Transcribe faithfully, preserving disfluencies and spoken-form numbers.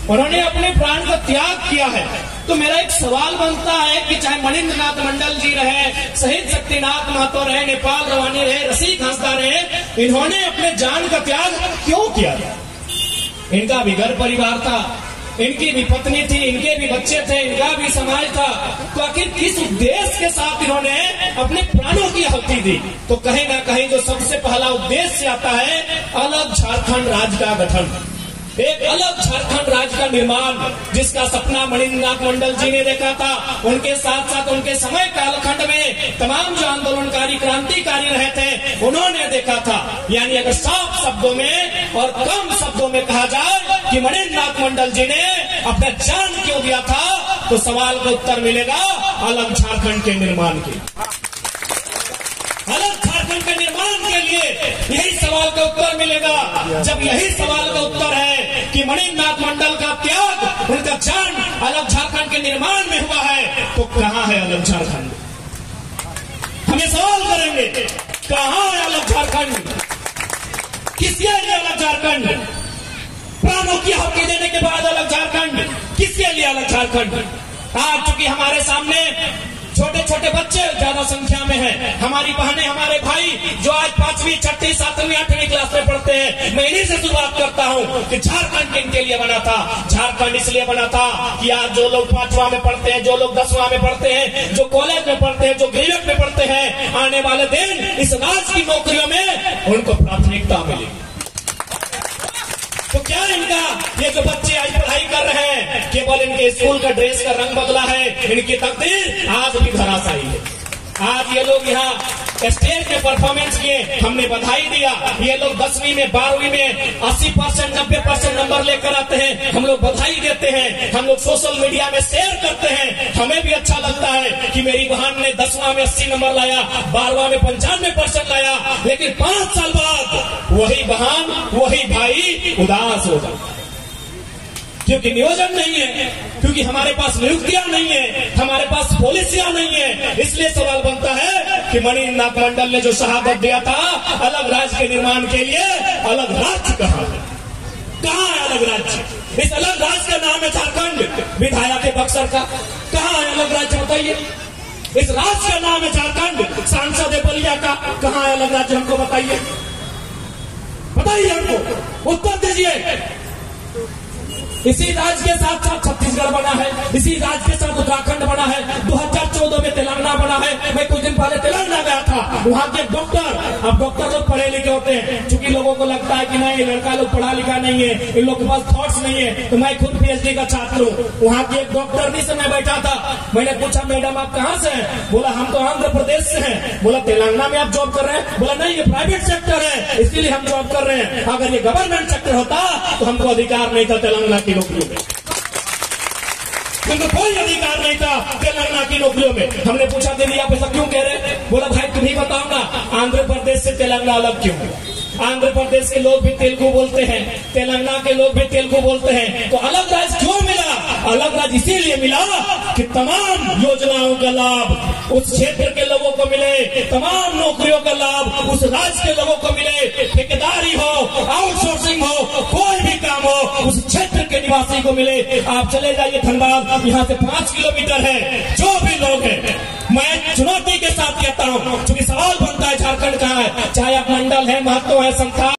उन्होंने अपने प्राण का त्याग किया है। तो मेरा एक सवाल बनता है कि चाहे मणिन्द्र नाथ मंडल जी रहे, शहीद शक्तिनाथ महतो रहे, नेपाल रवानी रहे, रसिक हंसदा रहे, इन्होंने अपने जान का त्याग क्यों किया? इनका भी घर परिवार था, इनकी भी पत्नी थी, इनके भी बच्चे थे, इनका भी समाज था। तो आखिर किस उद्देश्य के साथ इन्होंने अपने प्राणों की आहुति दी? तो कहीं ना कहीं जो सबसे पहला उद्देश्य आता है, अलग झारखंड राज्य का गठन, एक अलग झारखंड राज्य का निर्माण, जिसका सपना मणिन्द्र नाथ मंडल जी ने देखा था। उनके साथ साथ उनके समय कालखंड में तमाम जो आंदोलनकारी क्रांतिकारी रहे थे, उन्होंने देखा था। यानी अगर साफ शब्दों में और कम शब्दों में कहा जाए कि मणिन्द्र नाथ मंडल जी ने अपना जान क्यों दिया था, तो सवाल का उत्तर मिलेगा अलग झारखंड के निर्माण के, अलग झारखंड के निर्माण के लिए यही सवाल का उत्तर मिलेगा। जब यही सवाल का उत्तर है कि मणिन्द्र नाथ मंडल का त्याग, उनका जान अलग झारखंड के निर्माण में हुआ है, तो कहां है अलग झारखंड? हम ये सवाल करेंगे, कहां है अलग झारखंड? किसके लिए अलग झारखंड? प्राणों की आहुति देने के बाद अलग झारखंड, किसके लिए अलग झारखंड? आज चूंकि हमारे सामने छोटे छोटे बच्चे ज्यादा संख्या में हैं, हमारी बहनें, हमारे भाई जो आज पांचवी, छठी, सातवीं, आठवीं क्लास में पढ़ते हैं, मैं इन्हीं से शुरुआत करता हूं कि झारखंड किनके लिए बना था? झारखंड इसलिए बना था कि आज जो लोग पांचवा में पढ़ते हैं, जो लोग दसवां में पढ़ते हैं, जो कॉलेज में पढ़ते हैं, जो ग्रेजुएट में पढ़ते हैं, आने वाले दिन इस राज्य की नौकरियों में उनको प्राथमिकता मिलेगी। तो क्या इनका ये जो बच्चे आज पढ़ाई कर रहे हैं, केवल इनके स्कूल का ड्रेस का रंग बदला है, इनकी तकदीर आज भी धराशायी है। आज ये लोग यहाँ स्टेज में परफॉर्मेंस किए, हमने बधाई दिया। ये लोग दसवीं में, बारहवीं में अस्सी परसेंट, नब्बे परसेंट नंबर लेकर आते हैं, हम लोग बधाई देते हैं, हम लोग सोशल मीडिया में शेयर करते हैं। हमें भी अच्छा लगता है कि मेरी बहन ने दसवां में अस्सी नंबर लाया, बारहवां में पंचानवे परसेंट लाया। लेकिन पांच साल बाद वही बहन, वही भाई उदास हो जाता, क्योंकि नियोजन नहीं है, क्योंकि हमारे पास नियुक्तियां नहीं है, हमारे पास पॉलिसियां नहीं है। इसलिए सवाल बनता है कि मणिन्द्र नाथ मंडल ने जो शहादत दिया था अलग राज्य के निर्माण के लिए, अलग राज्य कहां है? कहां है अलग राज्य? इस अलग राज्य का नाम है झारखंड। विधायक है बक्सर का, कहां है अलग राज्य बताइए? इस राज्य का नाम है झारखंड। सांसद है बलिया का, कहां है अलग राज्य? हमको बताइए, बताइए हमको, उत्तर दीजिए। इसी राज्य के साथ साथ छत्तीसगढ़ बना है, इसी राज्य के साथ उत्तराखंड बना है, दो हज़ार चौदह में तेलंगाना बना है। मैं कुछ दिन पहले तेलंगाना गया था, वहां के डॉक्टर, अब डॉक्टर लोग पढ़े लिखे होते हैं, चूंकि लोगों को लगता है कि नहीं लड़का लोग पढ़ा लिखा नहीं है, इन लोग के पास थॉट्स नहीं है। तो मैं खुद पीएचडी का छात्र हूँ। वहां की एक डॉक्टर से मैं बैठा था, मैंने पूछा मैडम आप कहाँ से हैं? बोला हम तो आंध्र प्रदेश से हैं। बोला तेलंगाना में आप जॉब कर रहे हैं? बोला नहीं ये प्राइवेट सेक्टर है, इसीलिए हम जॉब कर रहे हैं। अगर ये गवर्नमेंट सेक्टर होता तो हमको अधिकार नहीं था तेलंगाना की नौकरियों में, हमको कोई अधिकार नहीं था तेलंगाना की नौकरियों में। हमने पूछा दीदी आप ऐसा क्यों कह रहे हैं? बोला भाई तुम ही बताओ ना, आंध्र प्रदेश से तेलंगाना अलग क्यों है? आंध्र प्रदेश के लोग भी तेलुगु बोलते हैं, तेलंगाना के लोग भी तेलुगु बोलते हैं, तो अलग राज्य क्यों मिला? अलग राज्य इसीलिए मिला कि तमाम योजनाओं का लाभ उस क्षेत्र के लोगों को मिले, तमाम नौकरियों का लाभ उस राज्य के लोगों को मिले। ठेकेदारी हो, आउटसोर्सिंग हो, कोई भी काम हो उस क्षेत्र के निवासी को मिले। आप चले जाइए धनबाद, यहाँ से पांच किलोमीटर है, जो भी लोग हैं